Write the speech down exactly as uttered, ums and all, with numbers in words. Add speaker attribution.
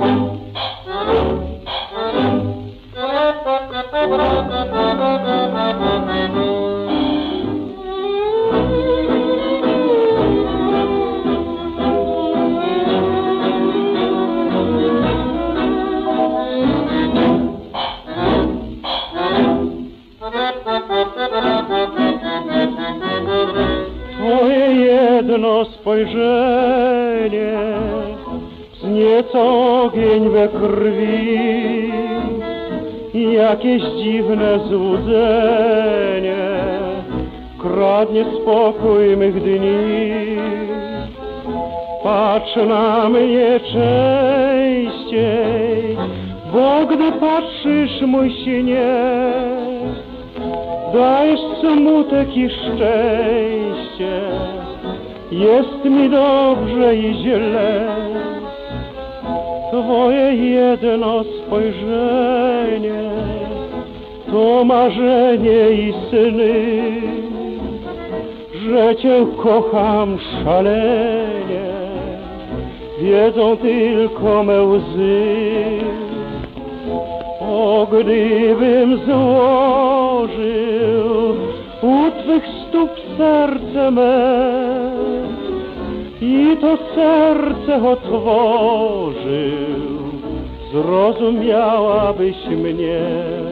Speaker 1: Twoje jedno spojrzenie wznieca ogień we krwi, jakieś dziwne złudzenie kradnie spokój mych dni. Patrz na mnie częściej, bo gdy patrzysz, mój śnie, dajesz smutek i szczęście, jest mi dobrze i źle. Twoje jedno spojrzenie to marzenie i sny, że Cię kocham szalenie, wiedzą tylko me łzy. O, gdybym złożył u Twych stóp serce me i to serce otworzył, zrozumiałabyś mnie.